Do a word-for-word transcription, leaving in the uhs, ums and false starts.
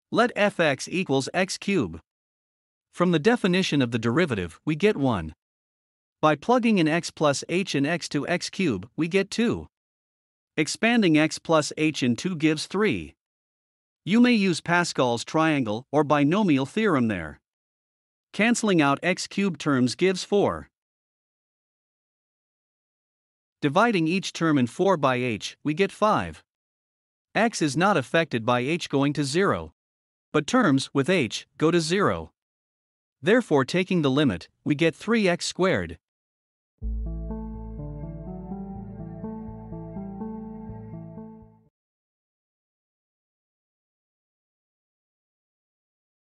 Let f(x) equals x cubed. From the definition of the derivative, we get one. By plugging in x plus h in x to x cubed, we get two. Expanding x plus h in two gives three. You may use Pascal's triangle or binomial theorem there. Canceling out x cubed terms gives four. Dividing each term in four by h, we get five. X is not affected by h going to zero. But terms with h go to zero. Therefore, taking the limit, we get three x squared.